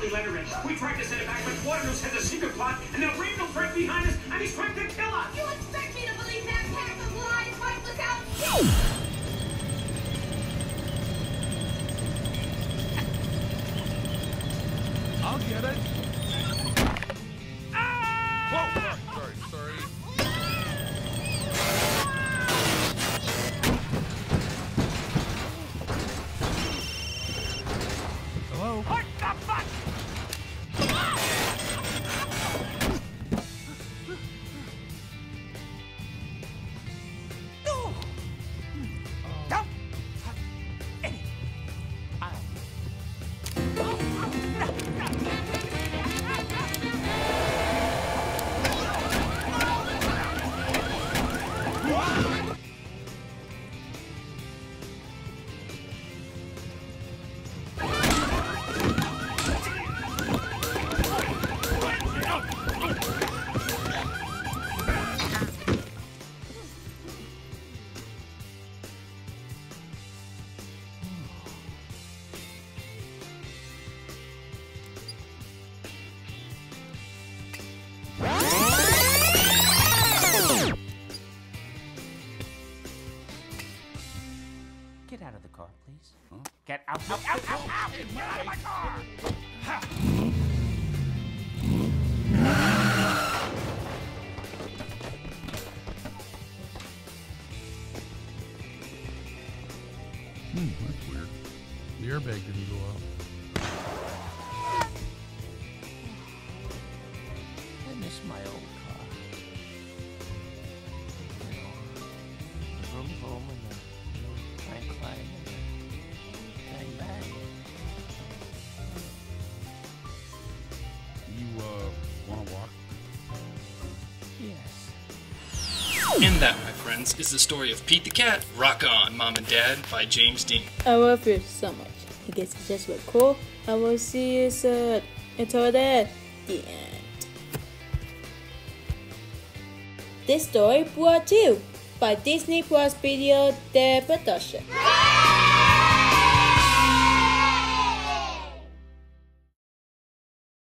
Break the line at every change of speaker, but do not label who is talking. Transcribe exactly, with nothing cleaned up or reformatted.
Letterman. We tried to send it back, but Waternoose has a secret plot, and now Randall's right behind us, and he's trying to kill us!
You expect me to believe that pack of lies might look out?
I'll get it. Ah! Whoa, sorry, sorry, sorry. Hello?
What the fuck?
Get out of the car, please. Huh? Get out, out, out, out, out! Get out of my car! Ha.
Hmm, that's weird. The airbag didn't go out.
I miss my old car. You know, the vroom vroom and the clank clank and the bang bang.
You, uh, wanna walk?
Yes.
And that, my friends, is the story of Pete the Cat, Rock On, Mom and Dad by James Dean.
I love you so much. I guess it's just real cool. I will see you soon. Until then, the end. This story brought to you by Disney Plus Video, the production.